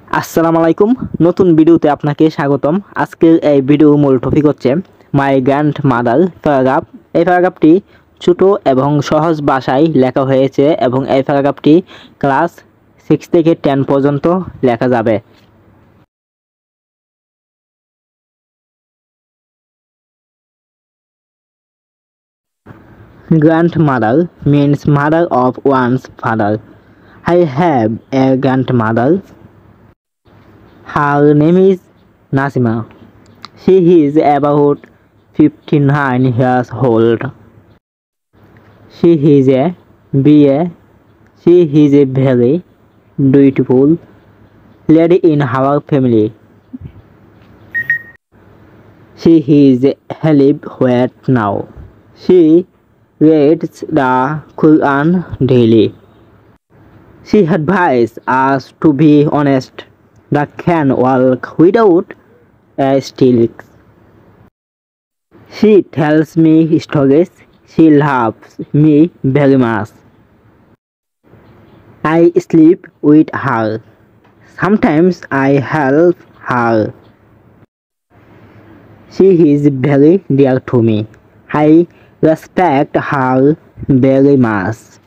আসসালামু আলাইকুম, নতুন ভিডিওতে আপনাকে স্বাগতম। আজকের এই ভিডিও মূল টপিক হচ্ছে মাই গ্র্যান্ড মাদার প্যারাগ্রাফ। এই প্যারাগ্রাফটি ছোট এবং সহজ ভাষায় লেখা হয়েছে এবং এই প্যারাগ্রাফটি ক্লাস 6 থেকে 10 পর্যন্ত লেখা যাবে। Grandmother means mother of one's father. I have a grandmother. Her name is Nasima. She is about 59 years old. She is a BA. She is a very beautiful lady in our family. She is alive right now. She reads the Quran daily. She advises us to be honest, that can walk without a stick. She tells me stories. She loves me very much. I sleep with her. Sometimes I help her. She is very dear to me. I respect her very much.